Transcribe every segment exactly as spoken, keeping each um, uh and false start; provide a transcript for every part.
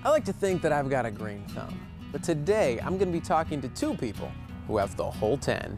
I like to think that I've got a green thumb, but today I'm going to be talking to two people who have the whole ten.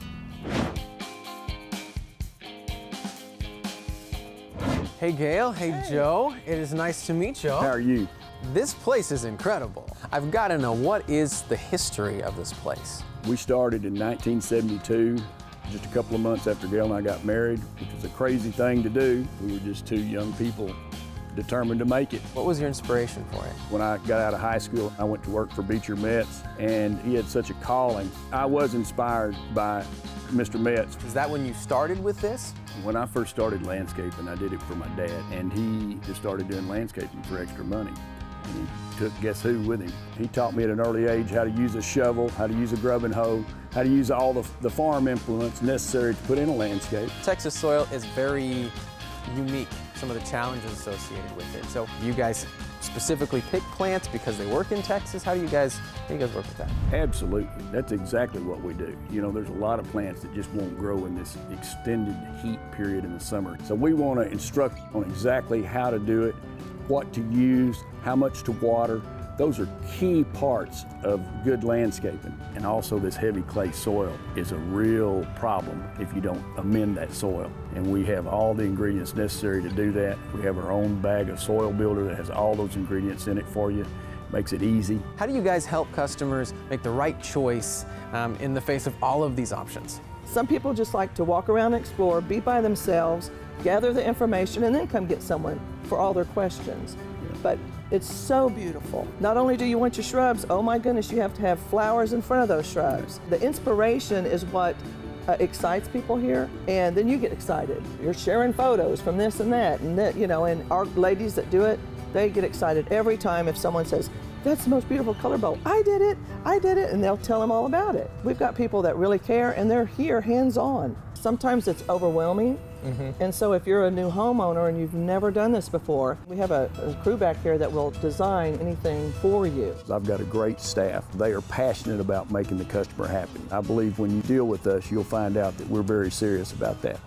Hey Gail, hey, hey Joe, it is nice to meet you. How are you? This place is incredible. I've got to know, what is the history of this place? We started in nineteen seventy-two, just a couple of months after Gail and I got married, which was a crazy thing to do. We were just two young people determined to make it. What was your inspiration for it? When I got out of high school, I went to work for Beecher Metz, and he had such a calling. I was inspired by Mister Metz. Is that when you started with this? When I first started landscaping, I did it for my dad, and he just started doing landscaping for extra money. And he took guess who with him. He taught me at an early age how to use a shovel, how to use a grubbing hoe, how to use all the, the farm implements necessary to put in a landscape. Texas soil is very unique, some of the challenges associated with it. So you guys specifically pick plants because they work in Texas? How do you guys, how do you guys work with that? Absolutely, that's exactly what we do. You know, there's a lot of plants that just won't grow in this extended heat period in the summer. So we want to instruct on exactly how to do it, what to use, how much to water. Those are key parts of good landscaping. And also this heavy clay soil is a real problem if you don't amend that soil. And we have all the ingredients necessary to do that. We have our own bag of soil builder that has all those ingredients in it for you. Makes it easy. How do you guys help customers make the right choice um, in the face of all of these options? Some people just like to walk around and explore, be by themselves, gather the information, and then come get someone for all their questions. Yeah. But it's so beautiful. Not only do you want your shrubs, oh my goodness, you have to have flowers in front of those shrubs. The inspiration is what uh, excites people here, and then you get excited. You're sharing photos from this and that, and that, you know, and our ladies that do it, they get excited every time if someone says, that's the most beautiful color bowl. I did it, I did it, and they'll tell them all about it. We've got people that really care, and they're here hands-on. Sometimes it's overwhelming, mm-hmm. and so if you're a new homeowner and you've never done this before, we have a, a crew back here that will design anything for you. I've got a great staff. They are passionate about making the customer happy. I believe when you deal with us, you'll find out that we're very serious about that.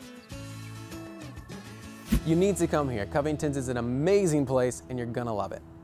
You need to come here. Covington's is an amazing place, and you're gonna love it.